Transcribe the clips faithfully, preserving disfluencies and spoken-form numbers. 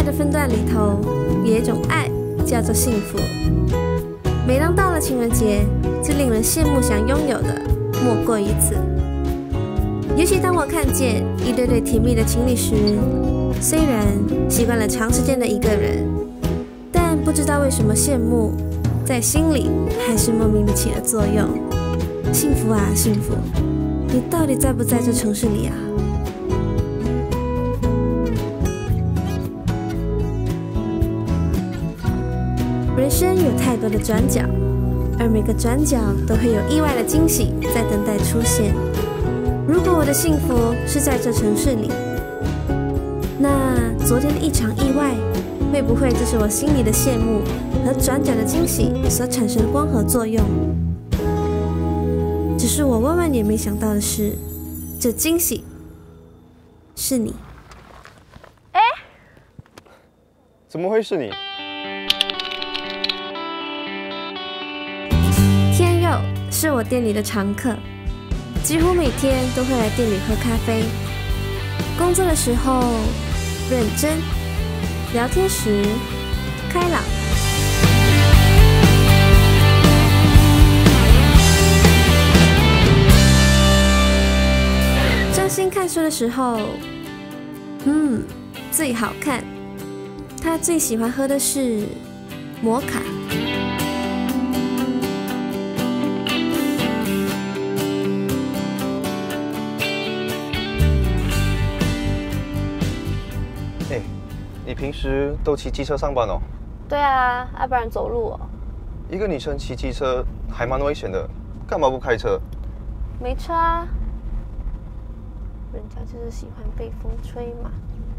爱的分段里头有一种爱叫做幸福。每当到了情人节，最令人羡慕想拥有的莫过于此。尤其当我看见一对对甜蜜的情侣时，虽然习惯了长时间的一个人，但不知道为什么羡慕在心里还是莫名的起了作用。幸福啊幸福，你到底在不在这城市里啊？人生有太多的转角，而每个转角都会有意外的惊喜在等待出现。如果我的幸福是在这城市里，那昨天的一场意外，会不会就是我心里的羡慕和转角的惊喜所产生的光合作用？只是我万万也没想到的是，这惊喜是你。 哎， 怎么会是你？ 天佑是我店里的常客，几乎每天都会来店里喝咖啡。工作的时候认真，聊天时开朗。专心看书的时候，嗯，最好看。他最喜欢喝的是摩卡。 哎，你平时都骑机车上班哦？ 对啊，要不然走路哦。 一个女生骑机车还蛮危险的，干嘛不开车？ 没车啊，人家就是喜欢被风吹嘛。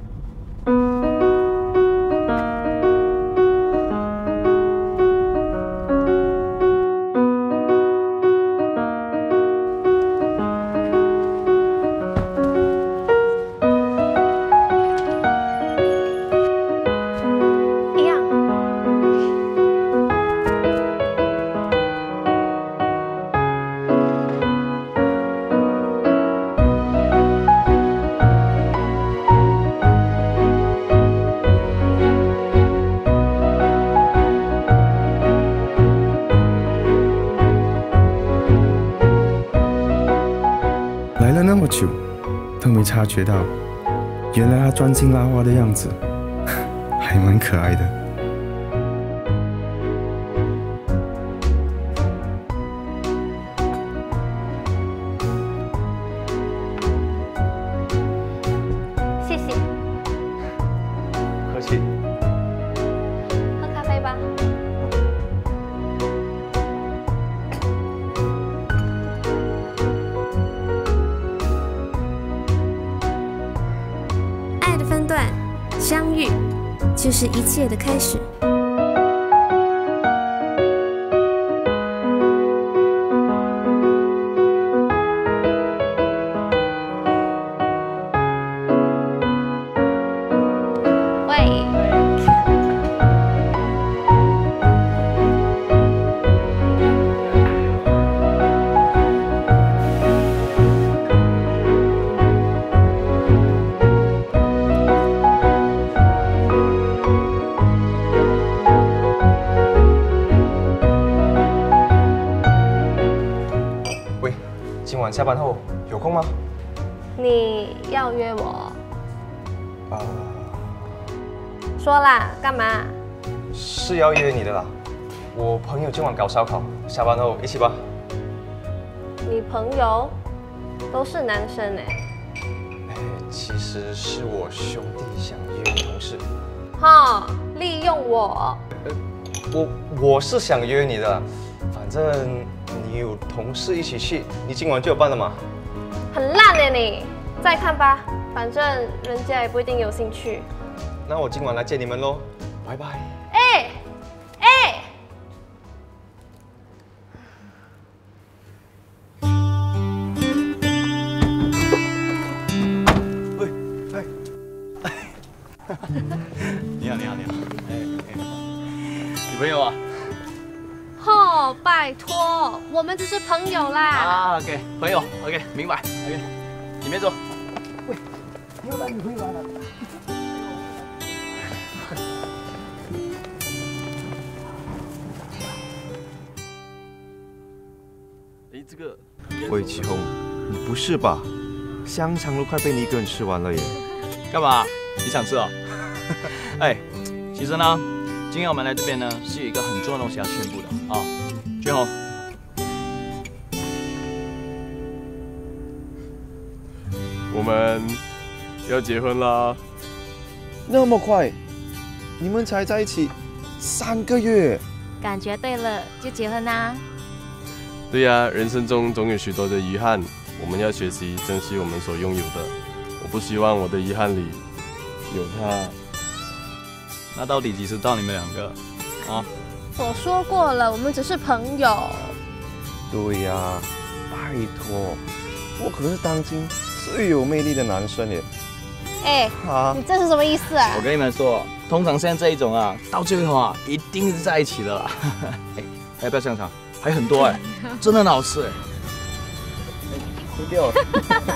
来了那么久，都没察觉到，原来他专心拉花的样子，还蛮可爱的。 谢谢。 客气。 喝咖啡吧。 相遇就是一切的开始。 喂。 今晚下班后有空吗？ 你要约我？ 啊、呃， 说啦，干嘛？ 是要约你的啦。我朋友今晚搞烧烤，下班后一起吧。 你朋友都是男生哎。 哎，其实是我兄弟想约你同事。 哈，利用我？ 呃，我我是想约你的，反正。你有同事一起去，你今晚就有办了嘛？ 很烂哎你，再看吧，反正人家也不一定有兴趣。 那我今晚来接你们喽，拜拜。 哎哎， 喂哎哎， 你好你好你好，哎哎，女朋友啊？ 哦，拜托，我们只是朋友啦。 啊 ，OK， 朋友 ，OK， 明白 ，OK， 里面坐。 喂，你又来女朋友来了。 这个。 魏启宏，你不是吧？香肠都快被你一个人吃完了耶！ 干嘛？你想吃哦？哎，其实呢，今天我们来这边呢，是有一个很重要的东西要宣布的啊。君宏， 我们要结婚啦！ 那么快？你们才在一起三个月？ 感觉对了，就结婚啦！ 对呀、啊，人生中总有许多的遗憾，我们要学习珍惜我们所拥有的。我不希望我的遗憾里有他。 那到底几时到你们两个啊？ 我说过了，我们只是朋友。 对呀、啊，拜托，我可是当今最有魅力的男生耶！ 哎， 啊你这是什么意思啊我？跟你们说，通常像这一种啊，到最后啊，一定是在一起的啦。哎，要不要香肠？还很多哎，真的很好吃哎。 丢掉了。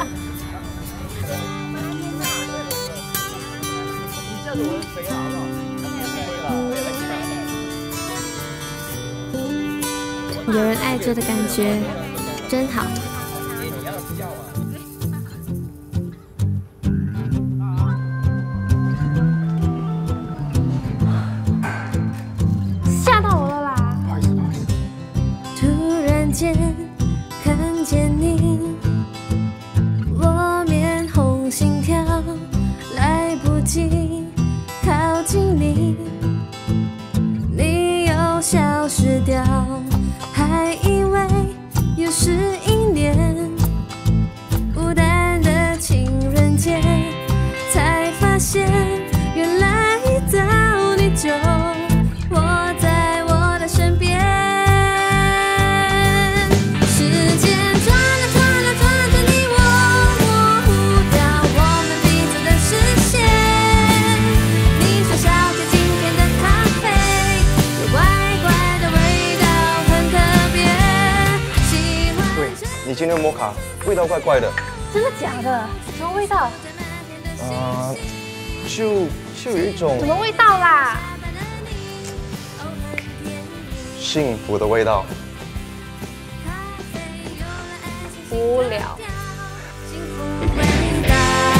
有人爱着的感觉真好。 吓到我了啦！ 突然间看见你，我面红心跳，来不及靠近你，你又消失掉，还以为又是一年孤单的情人节，才发现原来一到你就窝在我的身边。时间转啊转啊转着你我，模糊掉我们彼此的视线。你说小姐今天的咖啡有怪怪的味道，很特别。喜欢对，你今天的摩卡味道怪怪的。 真的假的？什么味道？ 啊、就就有一种什么味道啦？ 幸福的味道。 无聊。 幸福味道。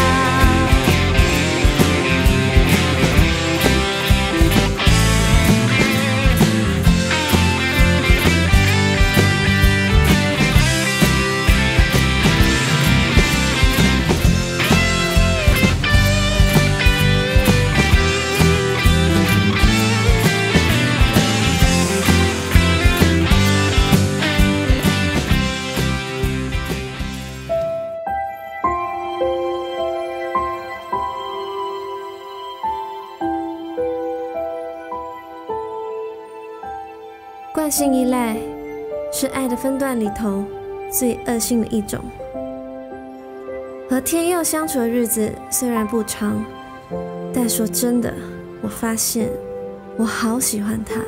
惯性依赖是爱的分段里头最恶性的一种。和天佑相处的日子虽然不长，但说真的，我发现我好喜欢他。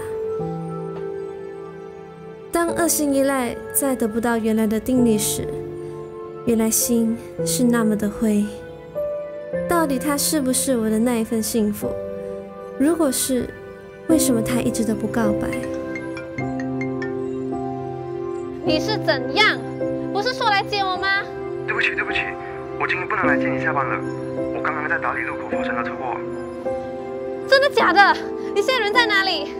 当恶性依赖再得不到原来的定力时，原来心是那么的灰。到底他是不是我的那一份幸福？如果是，为什么他一直都不告白？ 你是怎样？不是说来接我吗？ 对不起，对不起，我今天不能来接你下班了。我刚刚在达里路口发生了车祸。 真的假的？你现在人在哪里？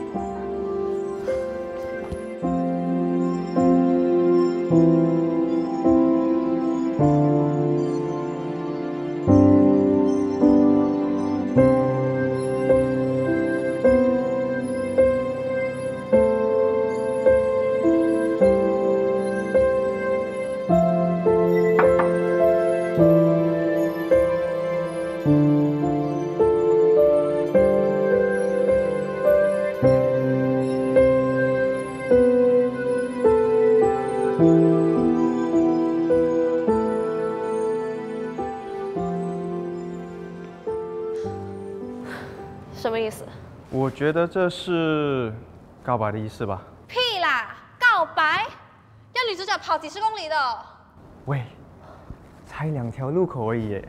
什么意思？ 我觉得这是告白的意思吧。 屁啦！告白要女主角跑几十公里的。 喂，才两条路口而已耶。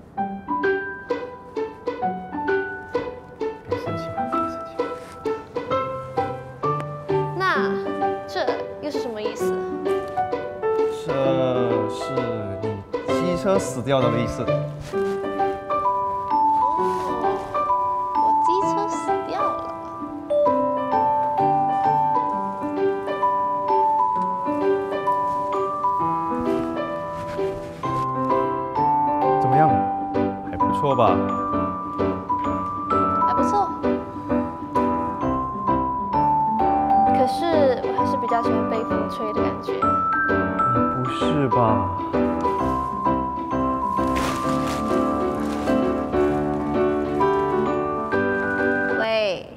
别生气，别生气。 那这又是什么意思？ 车死掉的意思。 我机车死掉了。 怎么样？还不错吧？ 还不错。可是我还是比较喜欢被风吹的感觉。 你不是吧？ 喂。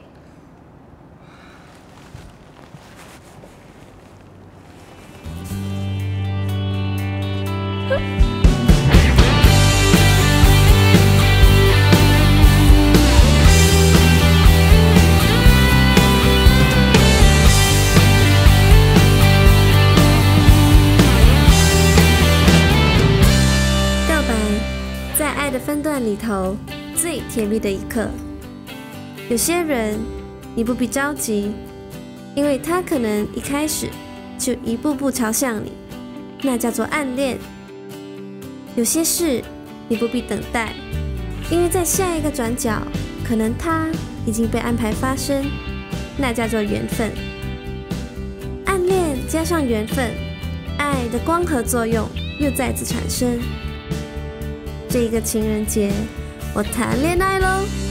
在爱的分段里头，最甜蜜的一刻。有些人，你不必着急，因为他可能一开始就一步步朝向你，那叫做暗恋。有些事，你不必等待，因为在下一个转角，可能它已经被安排发生，那叫做缘分。暗恋加上缘分，爱的光合作用又再次产生。这一个情人节，我谈恋爱喽！